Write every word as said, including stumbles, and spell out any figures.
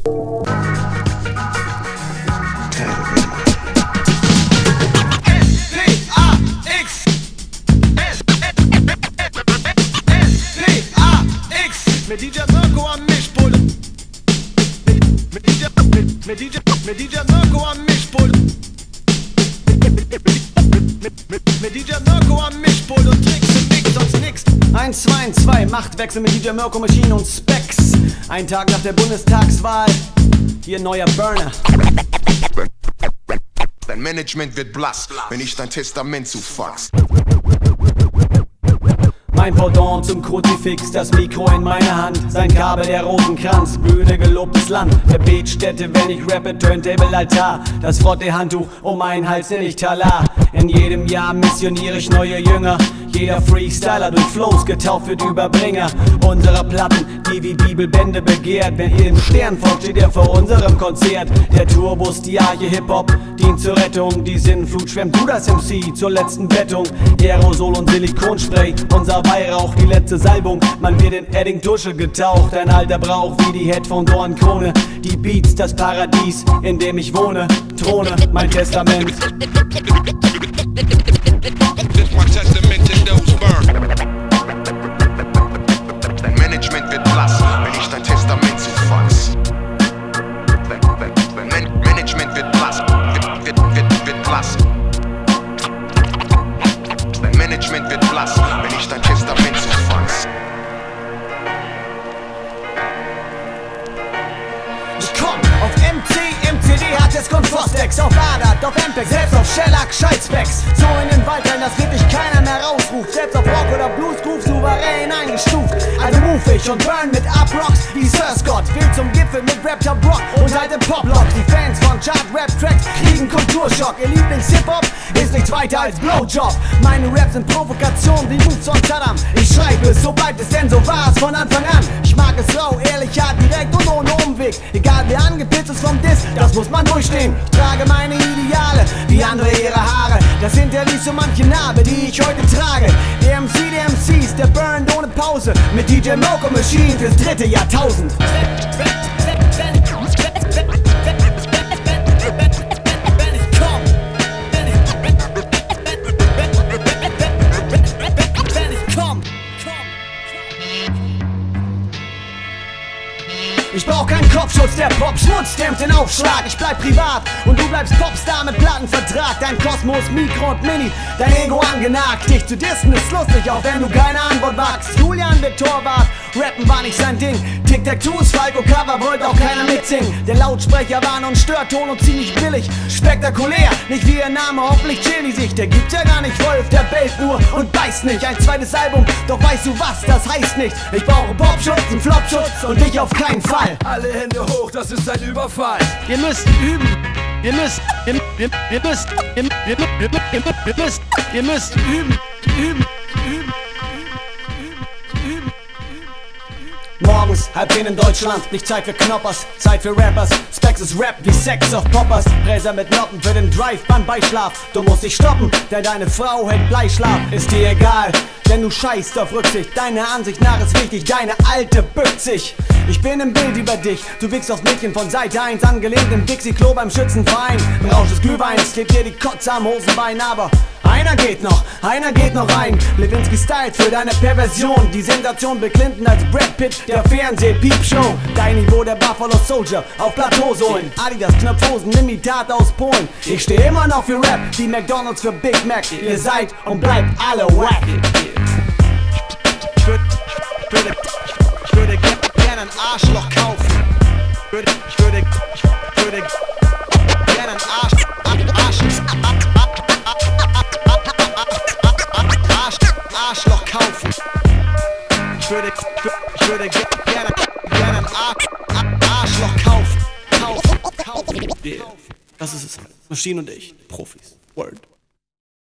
Mit D J Mirko am Mischpult. Mit D J, mit, mit D J, mit D J Mirko am Mischpult. Mit, mit, mit, mit D J Mirko am Mischpult und Tricks und nix, sonst nix. eins zwei zwei, Machtwechsel mit D J Mirko, Maschine und Spax. Ein Tag nach der Bundestagswahl, hier neuer Burner. Dein Management wird blass, wenn ich dein Testament zufax. Mein Pendant zum Kruzifix, das Mikro in meiner Hand, sein Kabel der Rosenkranz, Bühne gelobtes Land, der Betstätte, wenn ich rappe, Turntable Altar, das Frotte-Handtuch um meinen Hals, nenn ich Talar. In jedem Jahr missioniere ich neue Jünger, jeder Freestyler durch Flows getauft wird Überbringer unserer Platten, die wie Bibelbände begehrt. Wenn ihr im Stern folgt, steht ihr vor unserem Konzert. Der Tourbus, die Arche Hip-Hop dient zur Rettung, die Sinnflut schwemmt du das M C zur letzten Bettung. Aerosol und Silikonspray, unser Weihrauch, die letzte Salbung, man wird in Edding-Dusche getaucht. Ein alter Brauch wie die Headphone-Dornkrone, die Beats, das Paradies, in dem ich wohne. Throne, mein Testament. Dein Management wird blass, wenn ich dein Testament zufax. Dein, dein, dein Management wird blass, wird, wird, wird, wird blass. Dein Management wird blass, wenn ich dein Testament zufax. Ich komm auf M C, M C D, hat es Konfostex, auf Adat, auf M P E G, selbst auf Shellac, Scheißbacks. So in den Wald rein, dass wirklich keiner mehr rausruft. Selbst auf Rock oder Blues, Groove souverän eingestuft. Also move ich und burn mit Uprocks wie Sir Scott. Will zum Gipfel mit Rap-Top Rock und halt im Pop-Lock. Die Fans von Chart-Rap-Tracks kriegen Kulturschock. Ihr Lieblings-Hip-Hop ist nichts weiter als Blowjob. Meine Raps sind Provokation wie Moves von Saddam. Ich schreibe es, so bleibt es, denn so war es von Anfang an. Ich mag es rau, ehrlich, hart, direkt und ohne Umweg. Egal wer angepitzt ist vom Diss, das muss man durchstehen. Ich trage meine Ideale, wie andere ihre Haare. Das hinterließ so manche Narbe, die ich heute trage. Der M C der M Cs, der burnt ohne Pause. Mit D J Mirko Machine fürs dritte Jahrtausend. Ich brauch keinen Kopfschutz, der Pop-Schmutz dämmt den Aufschlag. Ich bleib privat und du bleibst Popstar mit Plattenvertrag. Dein Kosmos, Mikro und Mini, dein Ego angenagt. Dich zu dissen ist lustig, auch wenn du keine Antwort wagst. Julian wird Torwart, Rappen war nicht sein Ding. Tic-Tac-Toe ist Falco Cover, wollte auch keiner mitsingen. Der Lautsprecher war nur ein Störton und ziemlich billig. Spektakulär, nicht wie ihr Name, hoffentlich chillen die sich. Der gibt ja gar nicht Wolf, der bellt nur und beißt nicht. Ein zweites Album, doch weißt du was, das heißt nicht. Ich brauche Popschutz, einen Flopschutz und dich auf keinen Fall. Alle Hände hoch, das ist ein Überfall. Ihr müsst üben. Ihr müsst, ihr, ihr, ihr müsst, ihr, ihr, ihr, ihr, ihr müsst, ihr müsst üben, üben, üben. Morgens, halb zehn in Deutschland, nicht Zeit für Knoppers, Zeit für Rappers. Spax ist Rap wie Sex auf Poppers. Bräser mit Noppen für den Drive beim Beischlaf. Du musst dich stoppen, denn deine Frau hält Bleischlaf. Ist dir egal, denn du scheißt auf Rücksicht. Deine Ansicht nach ist wichtig, deine Alte bückt sich. Ich bin im Bild über dich, du wickst aufs Mädchen von Seite eins. Angelehnt im Dixie-Klo beim Schützenverein. Im Rausch des Glühweins klebt dir die Kotze am Hosenbein, aber einer geht noch, einer geht noch rein. Lewinsky Style für deine Perversion. Die Sensation Bill Clinton als Brad Pitt der Fernseh-Piepshow. Dein Niveau der Buffalo Soldier auf Plateausohlen. Adidas Knöpfhosen, Imitat aus Polen. Ich stehe immer noch für Rap, wie McDonald's für Big Mac. Ihr seid und bleibt alle wack. Ich würde, ich würde, ich würde gerne ein Arschloch kaufen. Ich würde, ich würde, ich würde gerne ein Arsch, Arsch, Arsch, Arschloch kaufen. Ich würde, ich würde gerne, gerne ein Arschloch kaufen. Kaufen, kaufen. Yeah. Das ist es. Maschine und ich, Profis. Word.